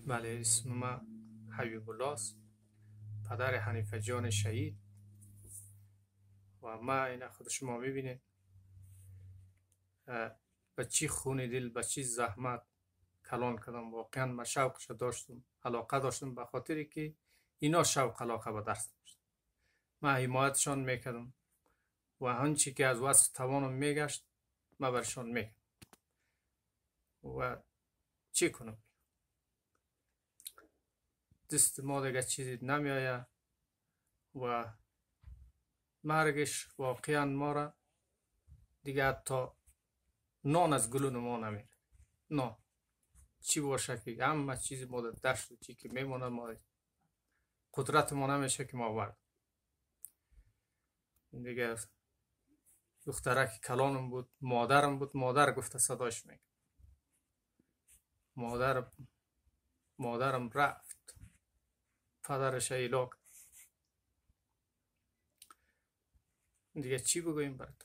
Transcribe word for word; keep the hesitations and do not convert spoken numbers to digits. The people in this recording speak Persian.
بله، اسم من حبیب الله است، پدر حنیفه جان شهید. و ما این خود شما میبینید به چی خون دل، به چی زحمت کلان کردم. واقعا من شوقش داشتم، علاقه داشتم، به خاطری که اینا شوق علاقه به درس داشتم. من حمایتشان میکردم و هنچی که از واسه توانم میگشت من برشان میکردم. و چی کنم، دست ما دیگه چیزی نمیآید و مرگش واقعا ما را دیگه حتی نان از گلون ما نمیره. نه چی باشه که همه چیز ما در دشت و چی که میمونه ما قدرت ما نمیشه که ما ورد دیگه. دخترک کلانم بود، مادرم بود، مادر گفته صداش میگه. مادر مادرم رفت، پدرش ایلاک. دیگه چی بگویم برات؟